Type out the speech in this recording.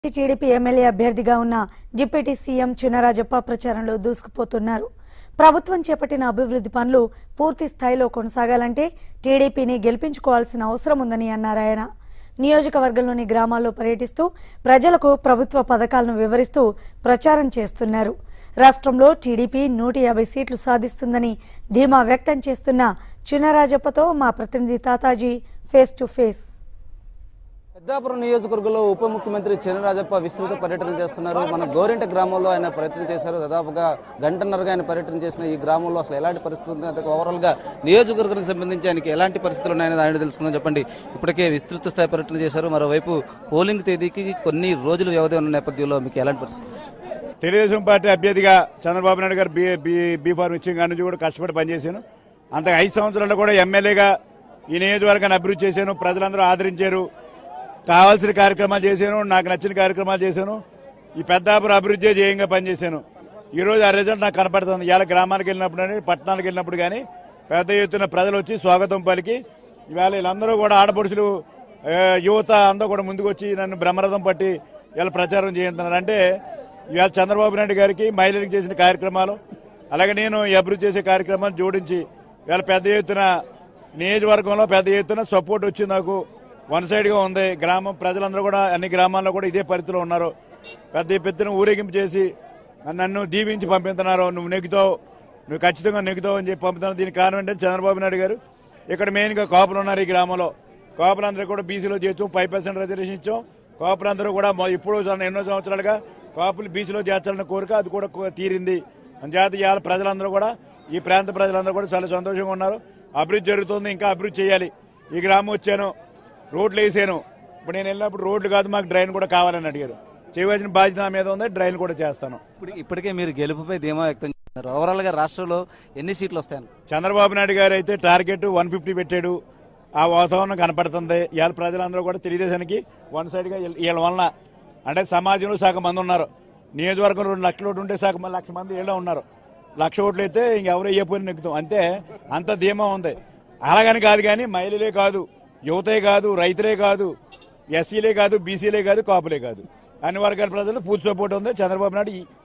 TDP MLA అభ్యర్థిగా ఉన్న deputy CM Chinarajappa ప్రచారంలో దూసుకుపోతున్నారు. ప్రభుత్వం చేపట్టిన అభివృద్ధి పనులు పూర్తి స్థాయిలో కొనసాగాలంటే టీడీపీని గెలిపించుకోవాల్సిన అవసరం ఉందని అన్నారు ఆయన. నియోజకవర్గంలోని గ్రామాల్లో పర్యటిస్తూ ప్రజలకు ప్రభుత్వ పథకాలను వివరిస్తూ ప్రచారం చేస్తున్నారు. రాష్ట్రంలో టీడీపీ 150 సీట్లు సాధిస్తుందని ధీమా వ్యక్తం చేస్తున్న చినరాజప్పతో మా ప్రతినిధి Tataji face to face. Peddapuram నియోజకవర్గంలో ఉప ముఖ్యమంత్రి చినరాజప్ప విస్తృత పర్యటన చేస్తున్నారు. మన గోరింట గ్రామంలో ఆయన పర్యటన చేశారు. దాదాపుగా గంటన్నరగా ఆయన పర్యటన చేసిన ఈ గ్రామంలో అసలు ఎలాంటి పరిస్థితి ఉంది, అంతే ఓవరాల్ గా నియోజకవర్గానికి సంబంధించి ఆయనకి ఎలాంటి పరిస్థితులు ఉన్నాయని ఆయన తెలుసుకుందాం. చెప్పండి, ఇప్పటికే విస్తృత స్థాయి పర్యటన చేశారు. మరోవైపు పోలింగ్ తేదీకి కొన్ని రోజులు వ్యవధి ఉన్న నేపథ్యంలో మీకు ఎలాంటి పరిస్థితి? తెలుగుదేశం పార్టీ అభ్యర్థిగా చంద్రబాబు నాయుడు గారు బీ ఫార్మ్ ఇచ్చిన కాడి నుంచి కూడా కష్టపడి పనిచేశాను. అంత 5 సంవత్సరాల్లో కూడా ఎమ్మెల్యేగా ఈ నియోజకవర్గాన్ని అభివృద్ధి చేశాను. ప్రజలందరూ ఆదరించారు. కావాల్సిన కార్యక్రమాలు చేశాను. నాకు నచ్చిన కార్యక్రమాలు చేశాను. ఈ పెద్దాపురం అభివృద్ధి జయంగా పనిచేశాను. ఈరోజు ఆ రిజల్ట్ నాకు కనపడుతుంది. ఇవాళ గ్రామానికి వెళ్ళినప్పుడు కానీ పట్టణాలకు వెళ్ళినప్పుడు కానీ పెద్ద ఎత్తున ప్రజలు వచ్చి స్వాగతం పలికి ఇవాళ వీళ్ళందరూ కూడా ఆడపడుచులు యువత అందరూ కూడా ముందుకు వచ్చి నన్ను బ్రహ్మరథం పట్టి ఇలా ప్రచారం చేస్తున్నారు. అంటే ఇవాళ చంద్రబాబు నాయుడు గారికి మహిళలకు చేసిన కార్యక్రమాలు అలాగే నేను ఈ అభివృద్ధి చేసే కార్యక్రమాలు జోడించి ఇవాళ పెద్ద ఎత్తున నియోజకవర్గంలో పెద్ద ఎత్తున సపోర్ట్ వచ్చి నాకు వన్ సైడ్గా ఉంది. గ్రామం ప్రజలందరూ కూడా అన్ని గ్రామాల్లో కూడా ఇదే పరిధిలో ఉన్నారు. పెద్ద ఎత్తున ఊరేగింపు చేసి నన్ను దీవించి పంపిస్తున్నారు. నువ్వు నెగ్గుతావు, నువ్వు ఖచ్చితంగా నెగ్గుతావు అని చెప్పి పంపుతున్నారు. దీనికి కారణం ఏంటంటే చంద్రబాబు నాయుడు గారు ఇక్కడ మెయిన్గా కాపులు ఉన్నారు. ఈ గ్రామంలో కాపులందరూ కూడా బీసీలో చేర్చాం, 5% రిజర్వేషన్ ఇచ్చాం. కాపులందరూ కూడా ఇప్పుడు ఎన్నో సంవత్సరాలుగా కాపులు బీసీలో చేర్చాలన్న కోరిక అది కూడా తీరింది. అంచేత ఇవాళ ప్రజలందరూ కూడా ఈ ప్రాంత ప్రజలందరూ కూడా చాలా సంతోషంగా ఉన్నారు. అభివృద్ధి జరుగుతుంది, ఇంకా అభివృద్ధి చేయాలి. ఈ గ్రామం వచ్చాను, రోడ్లు వేసాను. ఇప్పుడు నేను వెళ్ళినప్పుడు రోడ్లు కాదు, మాకు డ్రైన్ కూడా కావాలని అడిగారు. చేయవలసిన బాధ్యత నా మీద ఉంది, డ్రైన్ కూడా చేస్తాను. ఇప్పటికే మీరు గెలుపుపై ధీమా వ్యక్తం చేస్తున్నారు. ఓవరాల్ గా రాష్ట్రంలో ఎన్ని సీట్లు వస్తాయని? చంద్రబాబు నాయుడు గారు అయితే టార్గెట్ 150 పెట్టాడు. ఆ వాతావరణం కనపడుతుంది. ఇవాళ ప్రజలందరూ కూడా తెలుగుదేశానికి వన్ సైడ్గా వీళ్ళ వలన అంటే సమాజంలో సగం మంది ఉన్నారు. నియోజకవర్గం 2 లక్షల ఓట్లు ఉంటే సగం 1 లక్ష మంది వీళ్ళే ఉన్నారు. 1,00,000 ఓట్లు అయితే ఇంకెవరు వేయపోయిన నెక్కుతాం. అంతే, అంత ధీమా ఉంది. అలాగని కాదు కానీ మహిళలే కాదు, యువతే కాదు, రైతులే కాదు, ఎస్సీలే కాదు, బీసీలే కాదు, కాపులే కాదు, అన్ని వర్గాల ప్రజలు పూర్తి సపోర్ట్ ఉంది. చంద్రబాబు నాయుడు